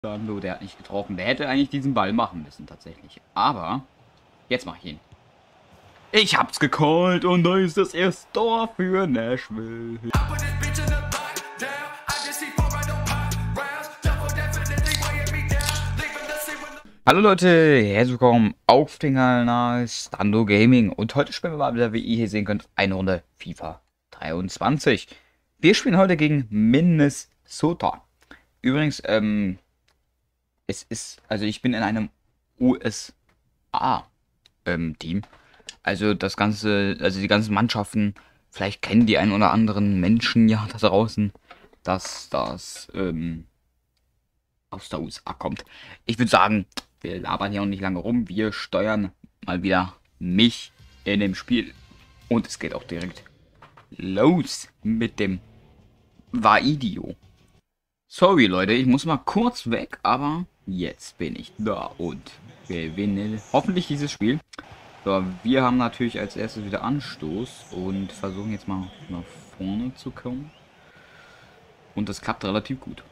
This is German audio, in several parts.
Sandro, der hat nicht getroffen. Der hätte eigentlich diesen Ball machen müssen, tatsächlich. Aber, jetzt mach ich ihn. Ich hab's gecallt und da ist das erste Tor für Nashville. Hallo Leute, herzlich willkommen auf dem Kanal Stando Gaming. Und heute spielen wir mal wieder, wie ihr hier sehen könnt, eine Runde FIFA 23. Wir spielen heute gegen Minnesota. Übrigens, also ich bin in einem USA-Team. Also das Ganze, also die ganzen Mannschaften, vielleicht kennen die einen oder anderen Menschen ja da draußen, dass das aus der USA kommt. Ich würde sagen, wir labern hier auch nicht lange rum. Wir steuern mal wieder mich in dem Spiel. Und es geht auch direkt los mit dem Vaidio. Sorry Leute, ich muss mal kurz weg, aber jetzt bin ich da und gewinne hoffentlich dieses Spiel. So, wir haben natürlich als erstes wieder Anstoß und versuchen jetzt mal nach vorne zu kommen. Und das klappt relativ gut.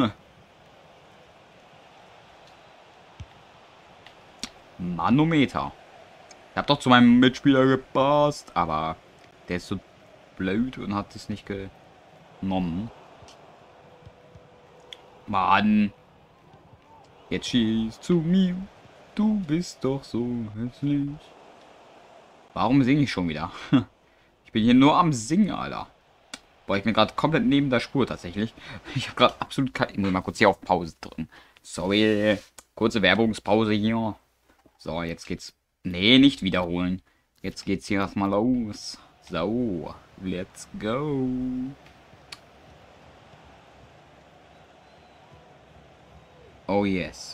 Manometer. Ich habe doch zu meinem Mitspieler gepasst, aber der ist so blöd und hat es nicht genommen. Mann. Jetzt schieß zu mir. Du bist doch so hässlich. Warum singe ich schon wieder? Ich bin hier nur am Singen, Alter. Boah, ich bin gerade komplett neben der Spur tatsächlich. Ich habe gerade absolut kein... Ich muss mal kurz hier auf Pause drücken. Sorry. Kurze Werbungspause hier. So, jetzt geht's... Nee, nicht wiederholen. Jetzt geht's hier erstmal los. So, let's go. Oh yes.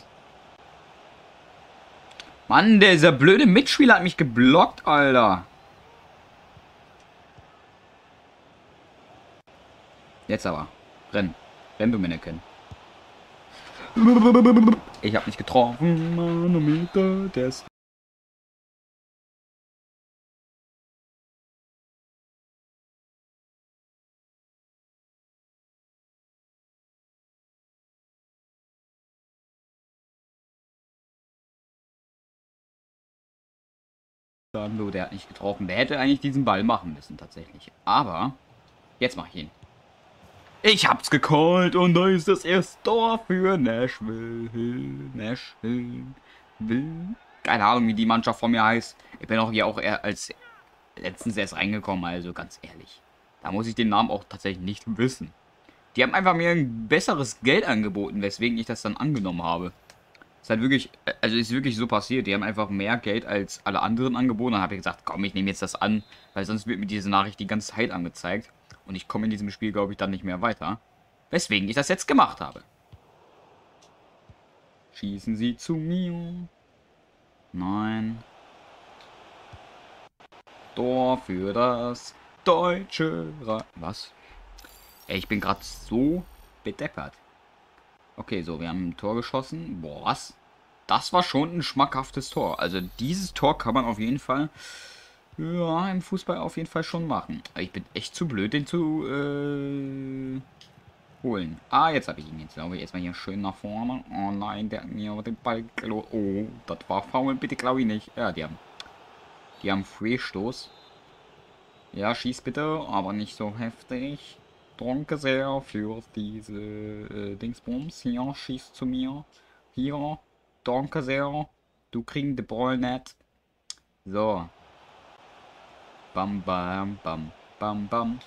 Mann, dieser blöde Mitspieler hat mich geblockt, Alter. Jetzt aber. Renn. Renn, du Mannequin. Ich hab nicht getroffen. Manometer, der ist... Sandro, der hat nicht getroffen. Der hätte eigentlich diesen Ball machen müssen, tatsächlich. Aber, jetzt mach ich ihn. Ich hab's gecallt und da ist das erste Tor für Nashville. Nashville. Keine Ahnung, wie die Mannschaft von mir heißt. Ich bin auch hier auch als letztens erst reingekommen, also ganz ehrlich. Da muss ich den Namen auch tatsächlich nicht wissen. Die haben einfach mir ein besseres Geld angeboten, weswegen ich das dann angenommen habe. Ist halt wirklich, also ist wirklich so passiert. Die haben einfach mehr Geld als alle anderen angeboten. Dann habe ich gesagt, komm, ich nehme jetzt das an, weil sonst wird mir diese Nachricht die ganze Zeit angezeigt. Und ich komme in diesem Spiel, glaube ich, dann nicht mehr weiter. Weswegen ich das jetzt gemacht habe. Schießen Sie zu mir. Nein. Tor für das deutsche Was? Ey, ich bin gerade so bedeppert. Okay, so, wir haben ein Tor geschossen. Boah, was? Das war schon ein schmackhaftes Tor. Also dieses Tor kann man auf jeden Fall, ja, im Fußball auf jeden Fall schon machen. Aber ich bin echt zu blöd, den zu holen. Ah, jetzt habe ich ihn. Jetzt glaube ich erstmal hier schön nach vorne. Oh nein, der hat mir den Ball gelohnt. Oh, das war faul, bitte glaube ich nicht. Ja, die haben Freistoß. Ja, schieß bitte, aber nicht so heftig. Danke sehr für diese Dingsbums. Hier, schieß zu mir. Hier, danke sehr. Du kriegst den Ball nicht. So. Bam, bam, bam, bam, bam.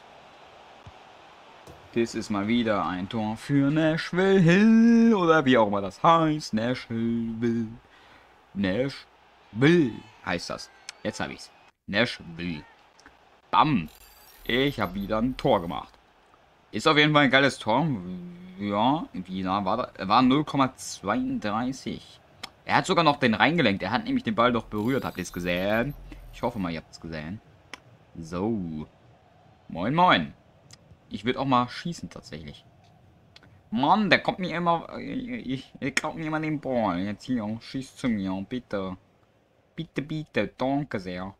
Das ist mal wieder ein Tor für Nashville Hill. Oder wie auch immer das heißt. Nashville. Nashville heißt das. Jetzt habe ich's. Nashville. Bam. Ich habe wieder ein Tor gemacht. Ist auf jeden Fall ein geiles Tor. Ja, wie nah war das? Er war 0,32. Er hat sogar noch den reingelenkt. Er hat nämlich den Ball doch berührt. Habt ihr es gesehen? Ich hoffe mal, ihr habt es gesehen. So. Moin, moin. Ich würde auch mal schießen, tatsächlich. Mann, der kommt mir immer... Ich klaut mir immer den Ball. Jetzt hier, schieß zu mir, bitte. Bitte, bitte, danke sehr.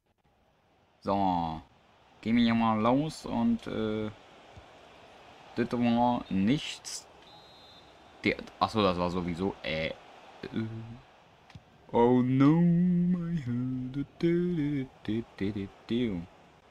So. Gehen wir hier mal los und, das war nichts. Achso, das war sowieso. Oh no, my head.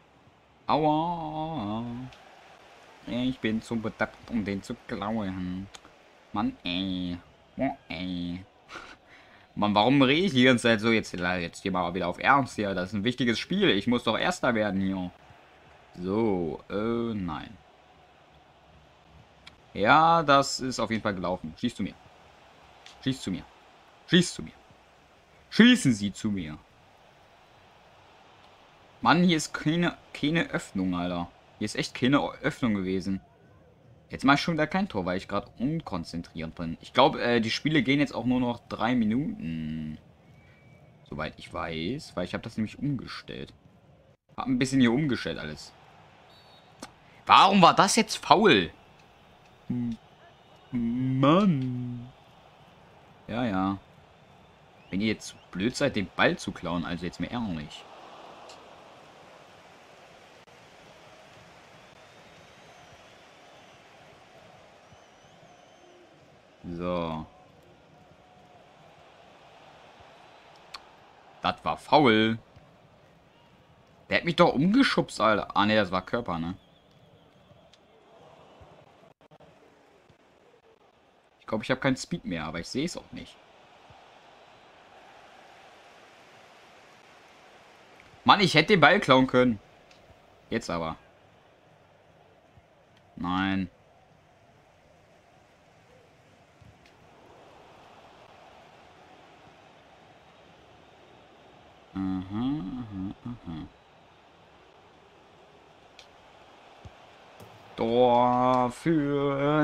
Aua. Ich bin zu bedacht, um den zu klauen. Mann, ey. Oh, ey. Mann, warum rede ich die ganze Zeit so? Jetzt hier mal wieder auf Ernst hier. Das ist ein wichtiges Spiel. Ich muss doch Erster werden hier. So, nein. Ja, das ist auf jeden Fall gelaufen. Schieß zu mir. Schieß zu mir. Schieß zu mir. Schießen Sie zu mir. Mann, hier ist keine Öffnung, Alter. Hier ist echt keine Öffnung gewesen. Jetzt mache ich schon wieder kein Tor, weil ich gerade unkonzentriert bin. Ich glaube, die Spiele gehen jetzt auch nur noch 3 Minuten. Soweit ich weiß. Weil ich habe das nämlich umgestellt. Hab ein bisschen hier umgestellt alles. Warum war das jetzt faul? Mann. Ja, ja. Wenn ihr jetzt blöd seid, den Ball zu klauen, also jetzt mir ehrlich. So. Das war faul. Der hat mich doch umgeschubst, Alter. Ah, ne, das war Körper, ne? Ich glaube, ich habe keinen Speed mehr, aber ich sehe es auch nicht. Mann, ich hätte den Ball klauen können. Jetzt aber. Nein. Aha, aha, aha. Tor für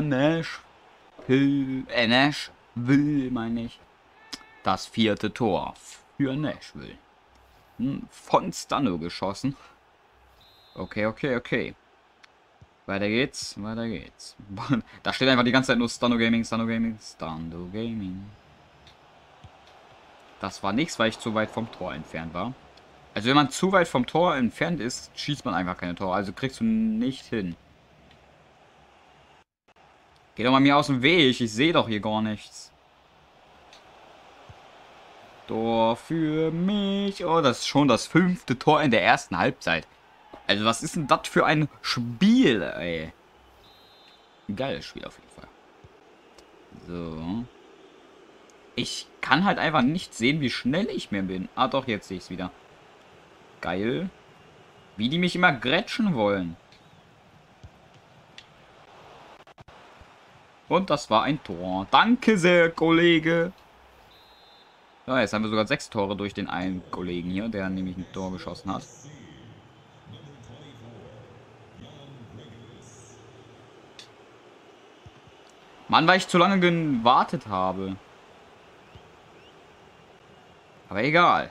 Nashville, meine ich. Das 4. Tor für Nashville. Von Stano geschossen. Okay, okay, okay. Weiter geht's, weiter geht's. Da steht einfach die ganze Zeit nur Stano Gaming, Stano Gaming, Stano Gaming. Das war nichts, weil ich zu weit vom Tor entfernt war. Also wenn man zu weit vom Tor entfernt ist, schießt man einfach keine Tor. Also kriegst du nicht hin. Geh doch mal mir aus dem Weg. Ich sehe doch hier gar nichts. Tor für mich. Oh, das ist schon das 5. Tor in der ersten Halbzeit. Also was ist denn das für ein Spiel, ey? Ein geiles Spiel auf jeden Fall. So. Ich kann halt einfach nicht sehen, wie schnell ich mehr bin. Ah doch, jetzt sehe ich es wieder. Geil. Wie die mich immer grätschen wollen. Und das war ein Tor. Danke sehr, Kollege. Ja, jetzt haben wir sogar 6 Tore durch den einen Kollegen hier, der nämlich ein Tor geschossen hat. Mann, weil ich zu lange gewartet habe. Aber egal.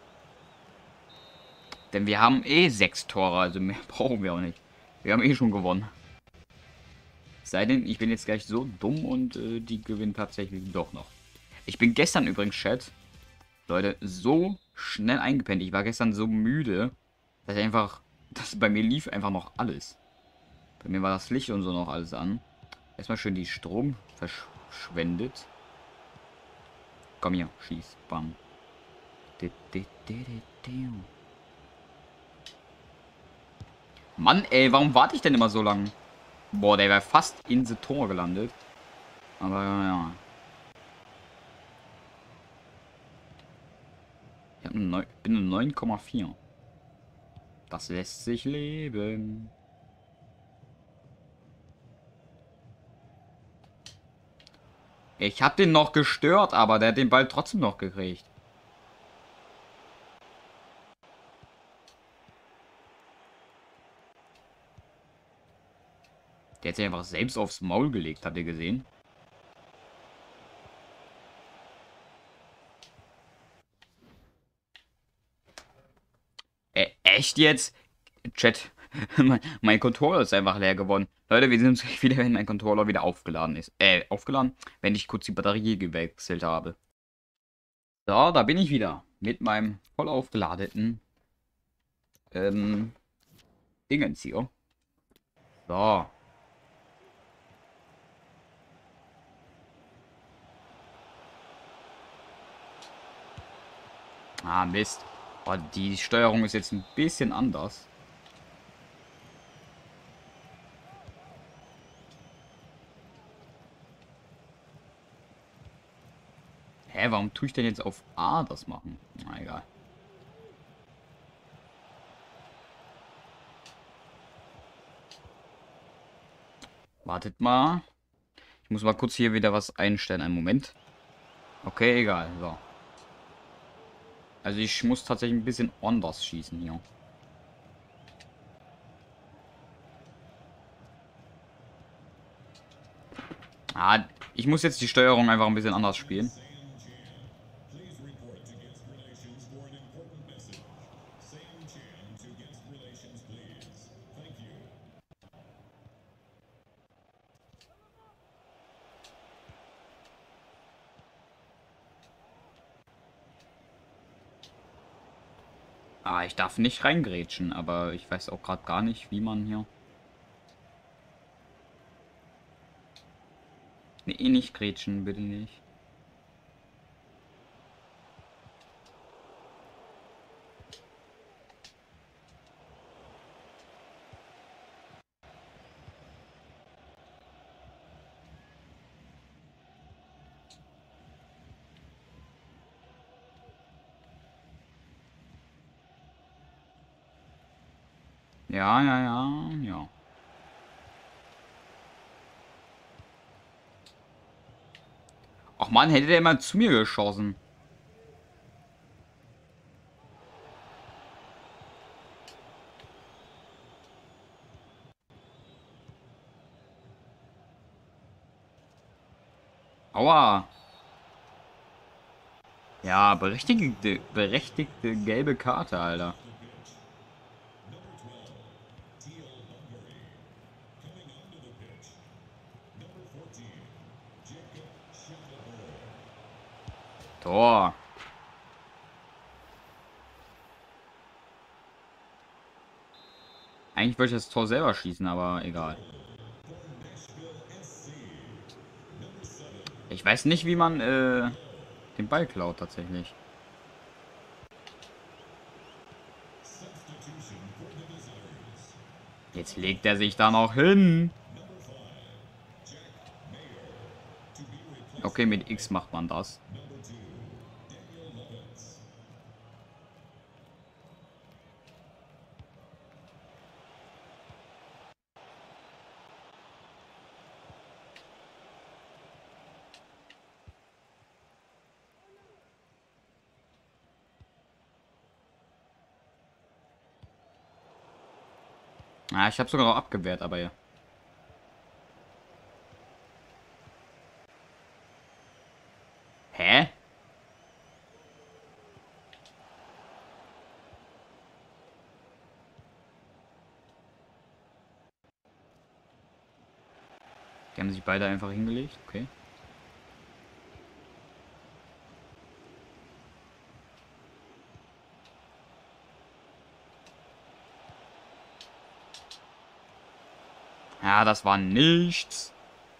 Denn wir haben eh 6 Tore, also mehr brauchen wir auch nicht. Wir haben eh schon gewonnen. Sei denn, ich bin jetzt gleich so dumm und die gewinnen tatsächlich doch noch. Ich bin gestern übrigens, Chat, Leute, so schnell eingepennt. Ich war gestern so müde, dass ich einfach, bei mir lief einfach noch alles. Bei mir war das Licht und so noch alles an. Erstmal schön die Strom verschwendet. Komm hier, schieß, bam. Mann, ey, warum warte ich denn immer so lang? Boah, der wäre fast in the Tor gelandet. Aber ja. Ich hab bin eine 9,4. Das lässt sich leben. Ich hab den noch gestört, aber der hat den Ball trotzdem noch gekriegt. Der hat sich einfach selbst aufs Maul gelegt, habt ihr gesehen? Echt jetzt? Chat, mein Controller ist einfach leer geworden. Leute, wir sehen uns gleich wieder, wenn mein Controller wieder aufgeladen ist. Aufgeladen? Wenn ich kurz die Batterie gewechselt habe. So, da bin ich wieder. Mit meinem voll aufgeladenen Dingens hier. So. Ah, Mist. Oh, die Steuerung ist jetzt ein bisschen anders. Hä, warum tue ich denn jetzt auf A das machen? Na, egal. Wartet mal. Ich muss mal kurz hier wieder was einstellen. Einen Moment. Okay, egal. So. Also ich muss tatsächlich ein bisschen anders schießen hier. Ah, ich muss jetzt die Steuerung einfach ein bisschen anders spielen. Ah, ich darf nicht reingrätschen, aber ich weiß auch gerade gar nicht, wie man hier... Nee, nicht grätschen, bitte nicht. Ja, ja, ja, ja. Ach man, hätte der mal zu mir geschossen. Aua. Ja, berechtigte gelbe Karte, Alter. Tor. Eigentlich wollte ich das Tor selber schießen, aber egal. Ich weiß nicht, wie man den Ball klaut tatsächlich. Jetzt legt er sich da noch hin. Okay, mit X macht man das. Ah, ich habe sogar noch abgewehrt, aber ja. Hä? Die haben sich beide einfach hingelegt, okay. Ja, das war nichts.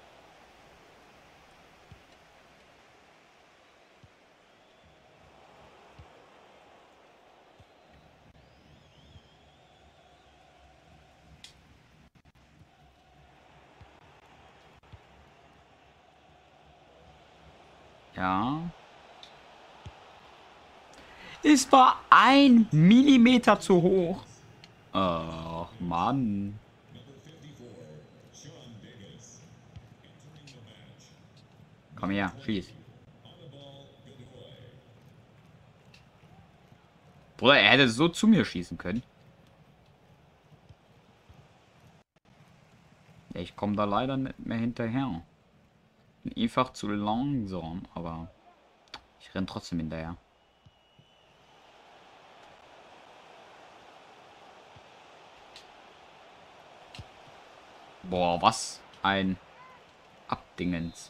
Ja. Es war 1 Millimeter zu hoch. Ach, Mann. Komm her, schieß. Bruder, er hätte so zu mir schießen können. Ich komme da leider nicht mehr hinterher. Bin einfach zu langsam, aber ich renn trotzdem hinterher. Boah, was ein Abdingens.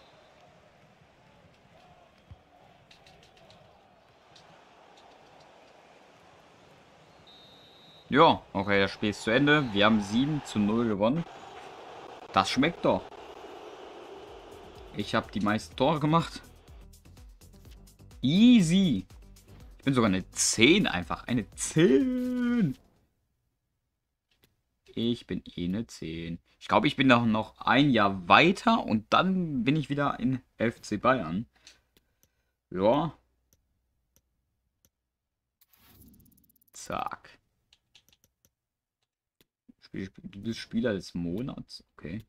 Ja, okay, das Spiel ist zu Ende. Wir haben 7:0 gewonnen. Das schmeckt doch. Ich habe die meisten Tore gemacht. Easy. Ich bin sogar eine 10 einfach. Eine 10. Ich bin eh eine 10. Ich glaube, ich bin noch ein Jahr weiter und dann bin ich wieder in FC Bayern. Ja. Zack. Du bist Spieler des Monats. Okay.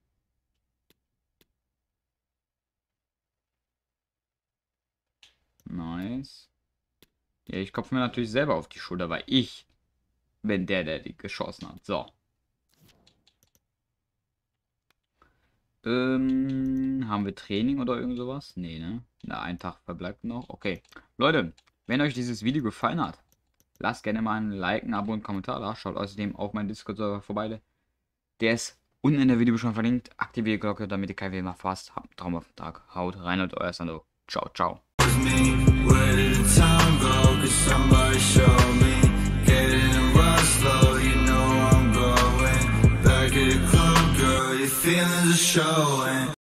Nice. Ja, ich klopfe mir natürlich selber auf die Schulter, weil ich bin der die geschossen hat. So. Haben wir Training oder irgend sowas? Nee, ne? Na, ein Tag verbleibt noch. Okay. Leute, wenn euch dieses Video gefallen hat, lasst gerne mal ein Like, ein Abo und einen Kommentar da. Schaut außerdem auf meinen Discord-Server vorbei. Der ist unten in der Videobeschreibung verlinkt. Aktiviert die Glocke, damit ihr kein Video mehr verpasst. Habt einen traumhaften Tag. Haut rein und euer Sando. Ciao, ciao. Where did the time go? Could somebody show me? Getting a run slow, you know I'm going back at the club, girl. Your feelings are showing.